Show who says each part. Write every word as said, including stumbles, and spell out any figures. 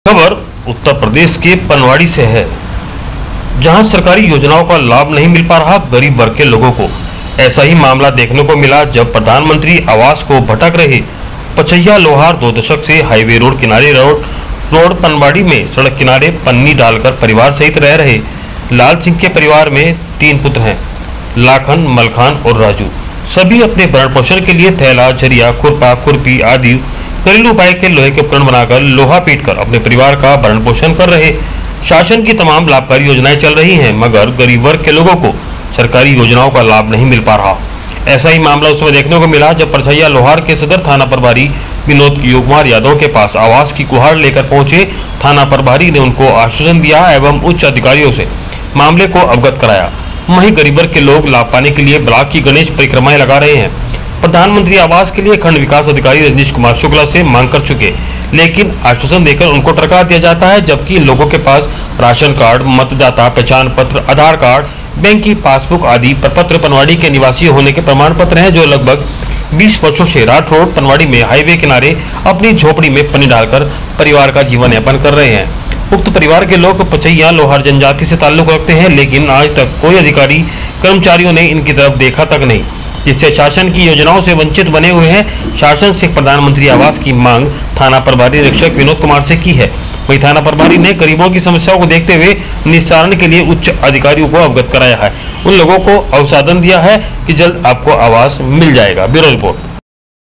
Speaker 1: खबर उत्तर प्रदेश के पनवाड़ी से है, जहां सरकारी योजनाओं का लाभ नहीं मिल पा रहा गरीब वर्ग के लोगों को। ऐसा ही मामला देखने को मिला जब प्रधानमंत्री आवास को भटक रहे पचैया लोहार दो दशक से हाईवे रोड किनारे रोड रोड पनवाड़ी में सड़क किनारे पन्नी डालकर परिवार सहित रह रहे लाल सिंह के परिवार में तीन पुत्र हैं, लाखन, मलखान और राजू। सभी अपने भरण पोषण के लिए थैला, झरिया, खुरपा, खुरपी आदि घरेलू उपाय के लोहे के उपकरण बनाकर लोहा पीटकर अपने परिवार का भरण पोषण कर रहे। शासन की तमाम लाभकारी योजनाएं चल रही हैं, मगर गरीब वर्ग के लोगों को सरकारी योजनाओं का लाभ नहीं मिल पा रहा। ऐसा ही मामला उस समय देखने को मिला जब परछैया लोहार के सदर थाना प्रभारी विनोद कुमार यादव के पास आवास की गुहार लेकर पहुंचे। थाना प्रभारी ने उनको आश्वासन दिया एवं उच्च अधिकारियों से मामले को अवगत कराया। वहीं गरीब वर्ग के लोग लाभ पाने के लिए ब्लॉक की गणेश परिक्रमाएं लगा रहे हैं। प्रधानमंत्री आवास के लिए खंड विकास अधिकारी रजनीश कुमार शुक्ला से मांग कर चुके, लेकिन आश्वासन देकर उनको टरका दिया जाता है, जबकि लोगों के पास राशन कार्ड, मतदाता पहचान पत्र, आधार कार्ड, बैंक की पासबुक आदि प्रपत्र पनवाड़ी के निवासी होने के प्रमाण पत्र हैं, जो लगभग बीस वर्षों से राठ रोड पनवाड़ी में हाईवे किनारे अपनी झोपड़ी में पन्नी डालकर परिवार का जीवन यापन कर रहे हैं। उक्त परिवार के लोग पचैया लोहार जनजाति से ताल्लुक रखते हैं, लेकिन आज तक कोई अधिकारी कर्मचारियों ने इनकी तरफ देखा तक नहीं, जिससे शासन की योजनाओं से वंचित बने हुए हैं। शासन से प्रधानमंत्री आवास की मांग थाना प्रभारी निरीक्षक विनोद कुमार से की है। वहीं थाना प्रभारी ने गरीबों की समस्याओं को देखते हुए निस्तारण के लिए उच्च अधिकारियों को अवगत कराया है। उन लोगों को अवसादन दिया है कि जल्द आपको आवास मिल जाएगा। Bureau report.